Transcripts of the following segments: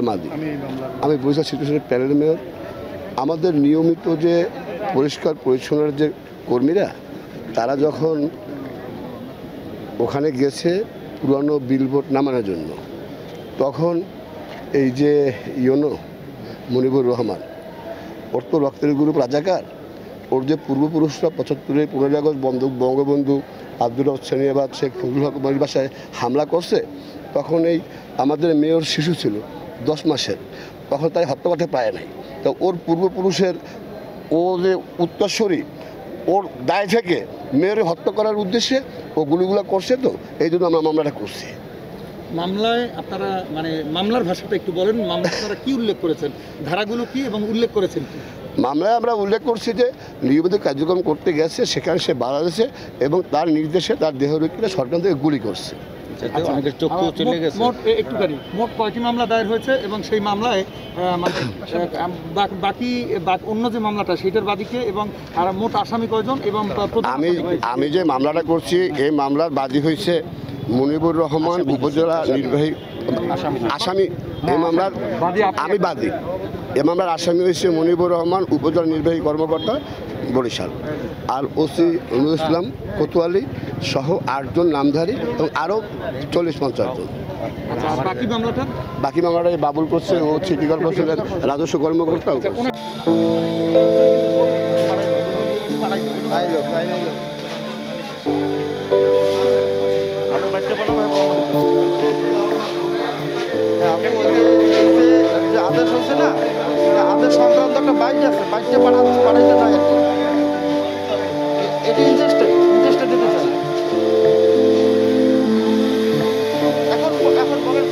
মামলার মালিক, আমি বরিশাল সিচুয়েশনের প্যানেল মেয়র। আমাদের নিয়মিত যে পরিষ্কার পরিচ্ছন্নতার যে কর্মীরা, তারা যখন ওখানে গেছে পুরানো বিলবোর্ড নামানোর জন্য, তখন এই যে মনিবুর রহমান, ওর তো রক্তের গ্রুপ রাজাকার, ওর যে পূর্বপুরুষরা 75-এর 15 আগস্ট বঙ্গবন্ধু আব্দুল হোসেনিয়াবাদ শেখ ফজলুল হক বাসায় হামলা করছে, তখন এই আমাদের মেয়র শিশু ছিল 10 মাসের, তখন তাই হত্যা করতে পারে নাই। তো ওর পূর্বপুরুষের ও যে উত্তরস্বরী, ওর দায় থেকে মেয়রের হত্যা করার উদ্দেশ্যে ও গুলিগুলো করছে, তো এই জন্য আমরা মামলাটা করছি। মামলায় আপনারা মানে মামলার ভাষাটা একটু বলেন, মামলায় আপনারা কী উল্লেখ করেছেন, ধারাগুলো কী এবং উল্লেখ করেছেন কি? মামলায় আমরা উল্লেখ করছি যে নিয়মিত কার্যক্রম করতে গেছে, সেখানে সে বাধা দিয়েছে এবং তার নির্দেশে তার দেহরক্ষীরা সরকার থেকে গুলি করছে। মোট কয়টি মামলা দায়ের হয়েছে এবং সেই মামলায় বাকি অন্য যে মামলাটা সেটার বাদীকে এবং আর মোট আসামি কয়জন? এবং আমি যে মামলাটা করছি, এই মামলার বাদী হয়েছে মনিবুর রহমান, উপজেলা নির্বাহী আসামি। এই মামলার আমি বাদী। এই মামলার আসামি হয়েছে মনিবুর রহমান, উপজেলা নির্বাহী কর্মকর্তা বরিশাল, আর ওসি নুরুল ইসলাম কোতোয়ালি সহ 8 জন নামধারী এবং আরও 40-50 জন। বাকি মামলাটা বাবুল করছে, ও সিটি কর্পোরেশনের রাজস্ব কর্মকর্তা। আদেশ হয়েছে না, আদেশ সংক্রান্ত একটা বাইক আছে, বাইকটা পাঠাইতে চাই আর কি। এটি ইন্টারেস্টেড দিতে চাই। এখন বলেন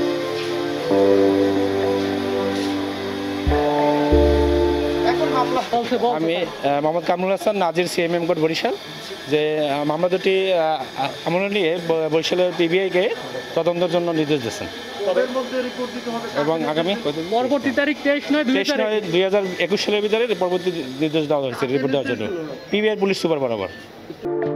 আমি মোহাম্মদ কামরুল হাসান, নাজির সিএমএম কোর্ট বরিশাল। যে মামলা দুটি আমলে নিয়ে বরিশালের পিবিআইকে তদন্তের জন্য নির্দেশ দিয়েছেন এবং আগামী পরবর্তী তারিখ 23/9/2021 সালের ভিতরে পরবর্তী নির্দেশ দেওয়া হয়েছে রিপোর্ট দেওয়ার জন্য পিবিআই পুলিশ সুপার বরাবর।